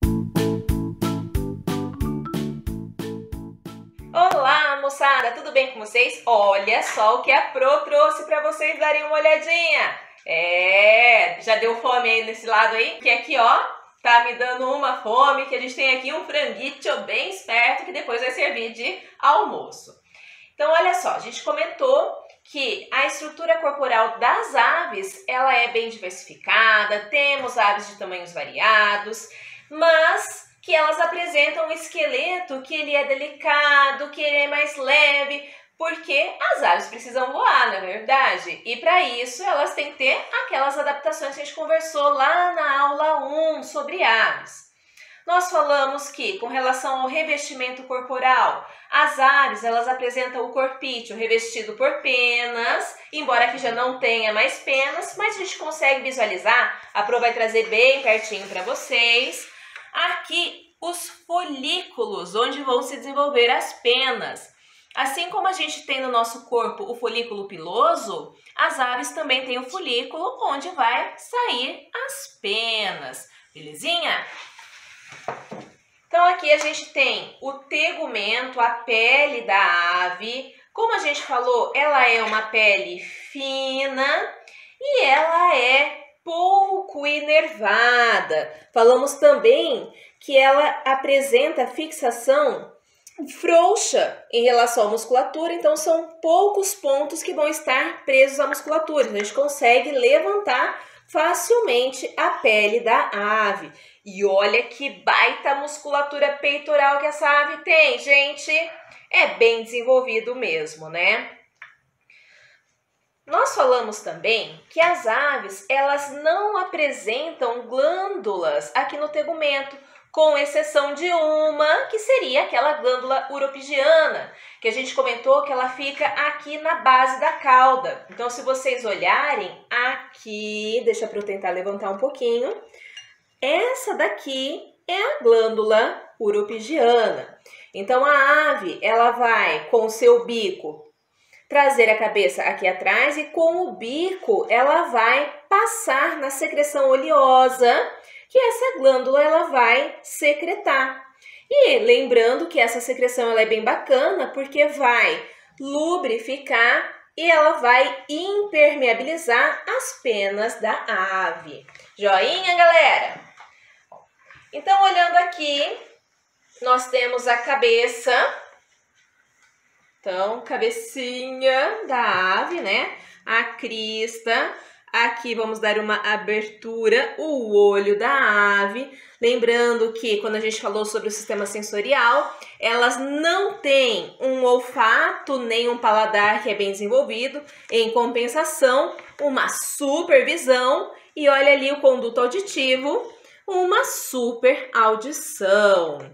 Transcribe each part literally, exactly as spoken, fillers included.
Olá, moçada, tudo bem com vocês? Olha só o que a Pro trouxe para vocês darem uma olhadinha. É, já deu fome aí nesse lado aí? Que aqui, ó, tá me dando uma fome, que a gente tem aqui um franguito bem esperto que depois vai servir de almoço. Então, olha só, a gente comentou que a estrutura corporal das aves, ela é bem diversificada, temos aves de tamanhos variados, mas que elas apresentam um esqueleto que ele é delicado, que ele é mais leve, porque as aves precisam voar, não é verdade? E para isso elas têm que ter aquelas adaptações que a gente conversou lá na aula um sobre aves. Nós falamos que, com relação ao revestimento corporal, as aves elas apresentam o corpício revestido por penas, embora aqui já não tenha mais penas, mas a gente consegue visualizar, a Pro vai trazer bem pertinho para vocês. Aqui, os folículos, onde vão se desenvolver as penas. Assim como a gente tem no nosso corpo o folículo piloso, as aves também têm o folículo onde vai sair as penas. Belezinha? Então, aqui a gente tem o tegumento, a pele da ave. Como a gente falou, ela é uma pele fina e ela é pouco inervada. Falamos também que ela apresenta fixação frouxa em relação à musculatura, então são poucos pontos que vão estar presos à musculatura. A gente consegue levantar facilmente a pele da ave. E olha que baita musculatura peitoral que essa ave tem, gente. É bem desenvolvido mesmo, né? Nós falamos também que as aves, elas não apresentam glândulas aqui no tegumento, com exceção de uma, que seria aquela glândula uropigiana, que a gente comentou que ela fica aqui na base da cauda. Então, se vocês olharem aqui, deixa eu tentar levantar um pouquinho, essa daqui é a glândula uropigiana. Então, a ave, ela vai com o seu bico trazer a cabeça aqui atrás e com o bico ela vai passar na secreção oleosa que essa glândula ela vai secretar. E lembrando que essa secreção ela é bem bacana porque vai lubrificar e ela vai impermeabilizar as penas da ave. Joinha, galera? Então, olhando aqui, nós temos a cabeça. Então, cabecinha da ave, né? A crista. Aqui vamos dar uma abertura, o olho da ave. Lembrando que quando a gente falou sobre o sistema sensorial, elas não têm um olfato nem um paladar que é bem desenvolvido. Em compensação, uma supervisão e olha ali o conduto auditivo, uma super audição.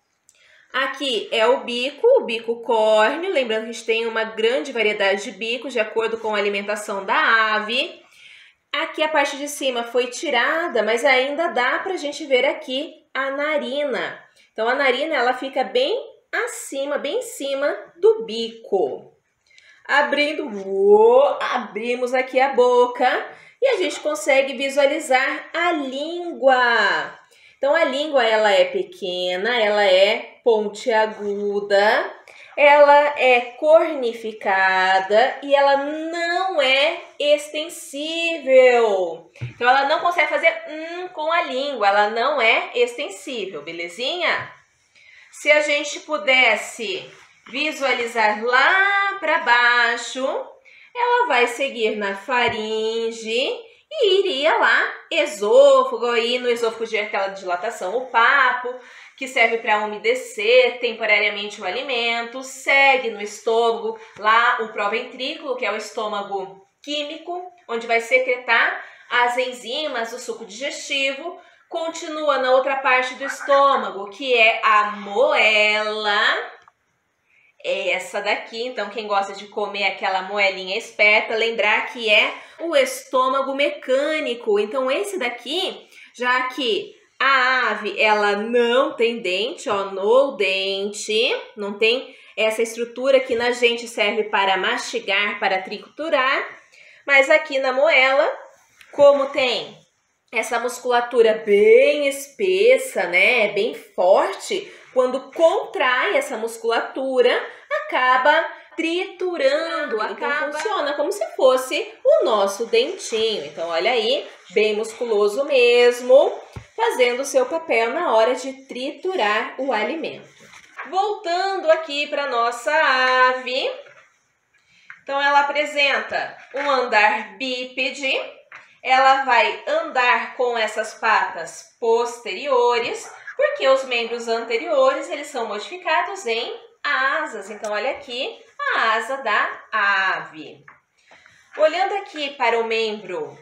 Aqui é o bico, o bico córneo, lembrando que a gente tem uma grande variedade de bicos de acordo com a alimentação da ave. Aqui a parte de cima foi tirada, mas ainda dá pra gente ver aqui a narina. Então a narina ela fica bem acima, bem em cima do bico. Abrindo, uou, abrimos aqui a boca e a gente consegue visualizar a língua. Então, a língua, ela é pequena, ela é pontiaguda, ela é cornificada e ela não é extensível. Então, ela não consegue fazer hum com a língua, ela não é extensível, belezinha? Se a gente pudesse visualizar lá para baixo, ela vai seguir na faringe e iria lá, esôfago, aí no esôfago de aquela dilatação, o papo, que serve para umedecer temporariamente o alimento, segue no estômago, lá o proventrículo, que é o estômago químico, onde vai secretar as enzimas do suco digestivo, continua na outra parte do estômago, que é a moela, é essa daqui. Então, quem gosta de comer aquela moelinha esperta, lembrar que é o estômago mecânico. Então, esse daqui, já que a ave, ela não tem dente, ó, no dente, não tem essa estrutura que na gente serve para mastigar, para triturar, mas aqui na moela, como tem essa musculatura bem espessa, né, bem forte, quando contrai essa musculatura, acaba triturando, acaba... Então funciona como se fosse o nosso dentinho. Então olha aí, bem musculoso mesmo, fazendo o seu papel na hora de triturar o alimento. Voltando aqui para nossa ave, então ela apresenta um andar bípede, ela vai andar com essas patas posteriores, porque os membros anteriores eles são modificados em asas. Então olha aqui a asa da ave. Olhando aqui para o membro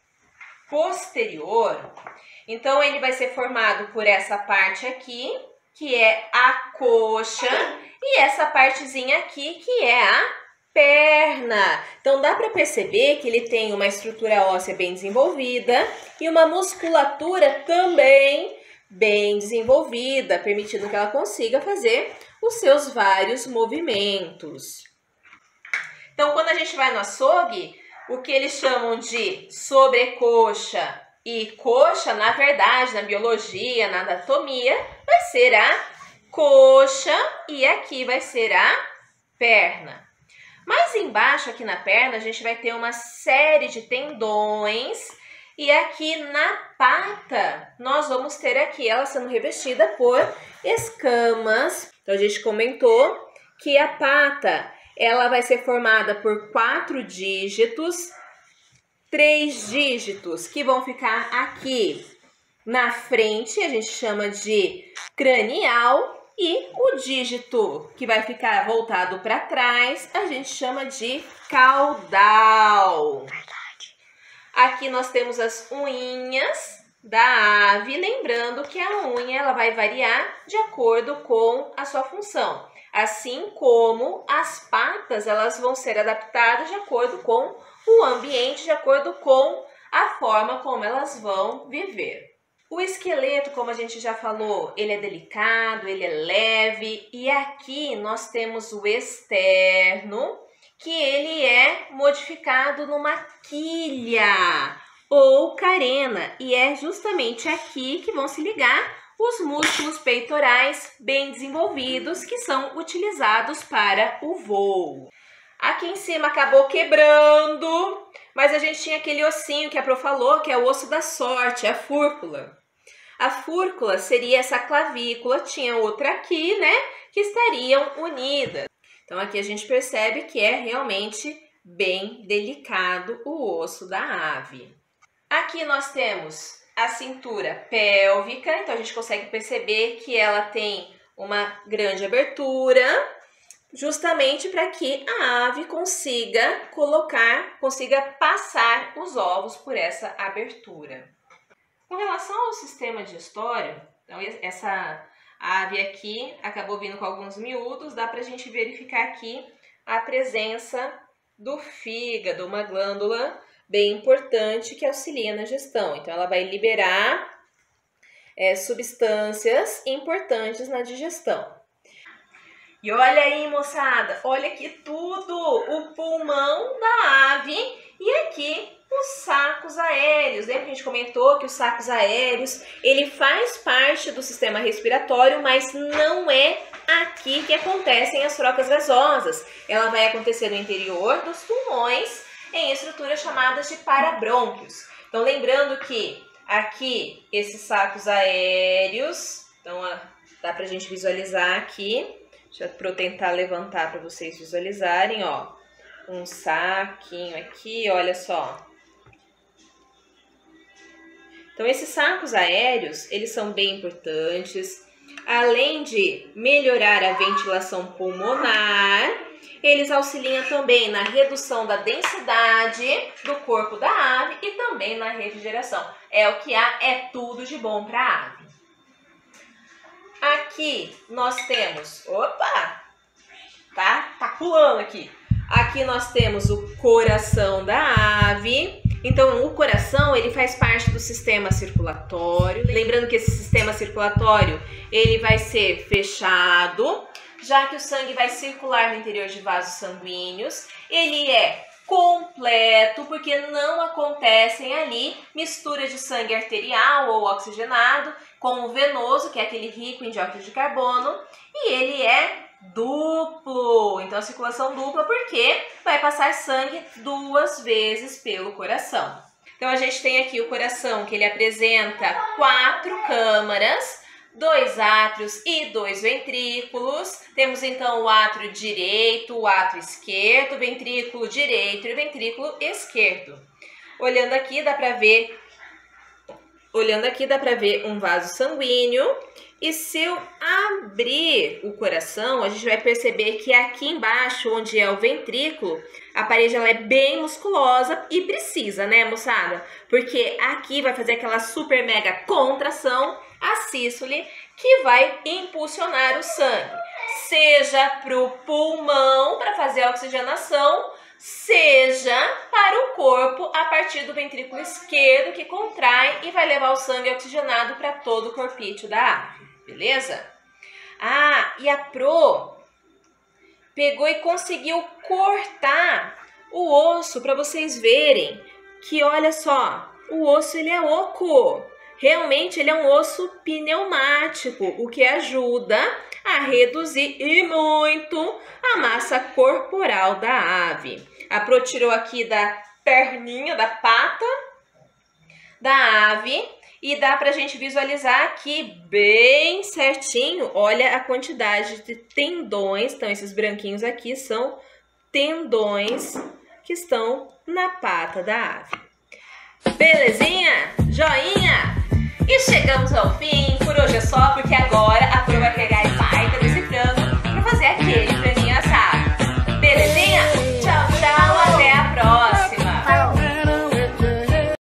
posterior, então ele vai ser formado por essa parte aqui, que é a coxa, e essa partezinha aqui, que é a perna. Então dá para perceber que ele tem uma estrutura óssea bem desenvolvida e uma musculatura também bem desenvolvida, permitindo que ela consiga fazer os seus vários movimentos. Então quando a gente vai no açougue, o que eles chamam de sobrecoxa e coxa, na verdade, na biologia, na anatomia, vai ser a coxa e aqui vai ser a perna. Mais embaixo, aqui na perna, a gente vai ter uma série de tendões e aqui na pata, nós vamos ter aqui ela sendo revestida por escamas. Então, a gente comentou que a pata, ela vai ser formada por quatro dígitos, três dígitos que vão ficar aqui na frente, a gente chama de cranial, e o dígito que vai ficar voltado para trás, a gente chama de caudal. Aqui nós temos as unhas da ave, lembrando que a unha ela vai variar de acordo com a sua função, assim como as patas elas vão ser adaptadas de acordo com o ambiente, de acordo com a forma como elas vão viver. O esqueleto, como a gente já falou, ele é delicado, ele é leve, e aqui nós temos o externo, que ele é modificado numa quilha ou carena, e é justamente aqui que vão se ligar os músculos peitorais bem desenvolvidos, que são utilizados para o voo. Aqui em cima acabou quebrando, mas a gente tinha aquele ossinho que a Pro falou, que é o osso da sorte, a fúrcula. A fúrcula seria essa clavícula, tinha outra aqui, né, que estariam unidas. Então aqui a gente percebe que é realmente bem delicado o osso da ave. Aqui nós temos a cintura pélvica, então a gente consegue perceber que ela tem uma grande abertura, justamente para que a ave consiga colocar, consiga passar os ovos por essa abertura. Com relação ao sistema digestório, então essa ave aqui acabou vindo com alguns miúdos, dá para a gente verificar aqui a presença do fígado, uma glândula bem importante que auxilia na digestão. Então ela vai liberar é, substâncias importantes na digestão. E olha aí, moçada, olha aqui tudo, o pulmão da ave e aqui os sacos aéreos. Lembra que a gente comentou que os sacos aéreos, ele faz parte do sistema respiratório, mas não é aqui que acontecem as trocas gasosas. Ela vai acontecer no interior dos pulmões, em estruturas chamadas de parabrônquios. Então, lembrando que aqui, esses sacos aéreos, então dá pra gente visualizar aqui. Deixa eu tentar levantar para vocês visualizarem, ó. Um saquinho aqui, olha só. Então, esses sacos aéreos, eles são bem importantes. Além de melhorar a ventilação pulmonar, eles auxiliam também na redução da densidade do corpo da ave e também na refrigeração. É o que há, é tudo de bom para a ave. Aqui nós temos, opa, tá, tá pulando aqui. Aqui nós temos o coração da ave. Então, o coração, ele faz parte do sistema circulatório. Lembrando que esse sistema circulatório, ele vai ser fechado, já que o sangue vai circular no interior de vasos sanguíneos. Ele é completo, porque não acontecem ali mistura de sangue arterial ou oxigenado com o venoso, que é aquele rico em dióxido de carbono, e ele é duplo. Então, a circulação dupla porque vai passar sangue duas vezes pelo coração. Então, a gente tem aqui o coração, que ele apresenta quatro câmaras, dois átrios e dois ventrículos. Temos então o átrio direito, o átrio esquerdo, o ventrículo direito e o ventrículo esquerdo. Olhando aqui dá para ver, olhando aqui dá para ver um vaso sanguíneo. E se eu abrir o coração, a gente vai perceber que aqui embaixo, onde é o ventrículo, a parede ela é bem musculosa e precisa, né, moçada? Porque aqui vai fazer aquela super mega contração, a sístole, que vai impulsionar o sangue, seja para o pulmão, para fazer a oxigenação, seja para o corpo a partir do ventrículo esquerdo, que contrai e vai levar o sangue oxigenado para todo o corpício da ave, beleza? Ah, e a Pro pegou e conseguiu cortar o osso para vocês verem que, olha só, o osso ele é oco. Realmente ele é um osso pneumático, o que ajuda a reduzir e muito a massa corporal da ave. A Pro tirou aqui da perninha, da pata da ave e dá pra gente visualizar aqui bem certinho, olha a quantidade de tendões. Então esses branquinhos aqui são tendões que estão na pata da ave. Belezinha?